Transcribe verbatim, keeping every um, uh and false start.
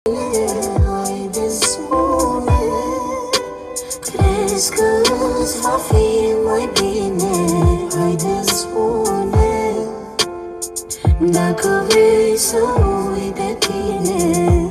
Haide spune, crezi că îți va fi mai bine? Haide spune, dacă vrei să uit de tine.